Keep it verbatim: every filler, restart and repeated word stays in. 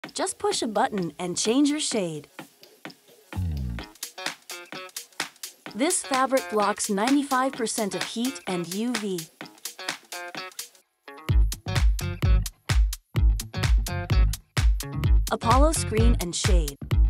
Just push a button and change your shade. This fabric blocks ninety-five percent of heat and U V. Apollo Screen and Shade.